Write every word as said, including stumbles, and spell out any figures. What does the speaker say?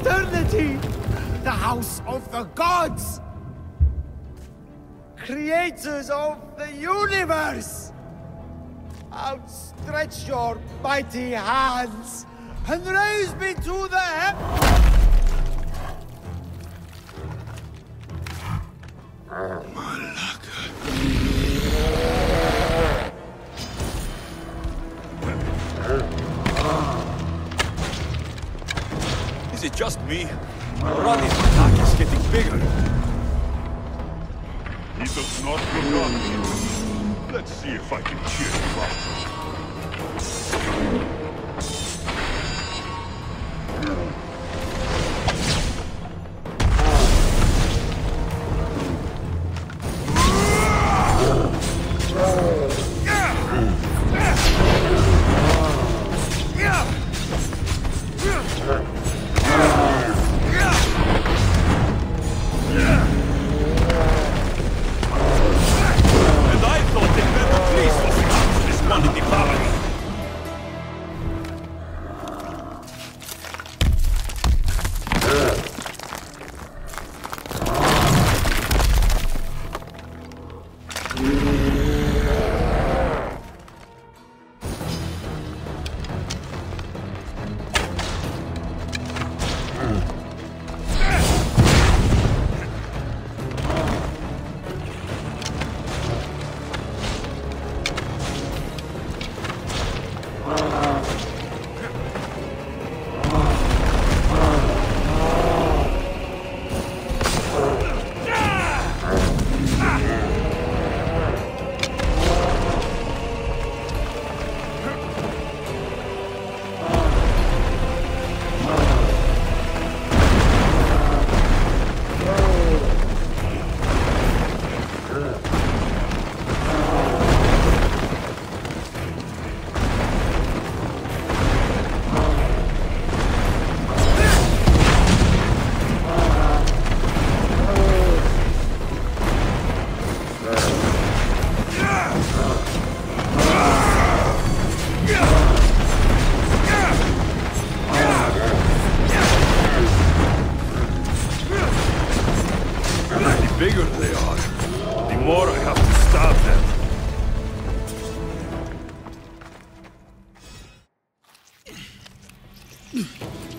eternity, the house of the gods, creators of the universe. Outstretch your mighty hands and raise me to the heavens. Is it just me? Roddy's attack is getting bigger. He does not regard me. Let's see if I can cheer him up. Bigger they are, the more I have to stab them.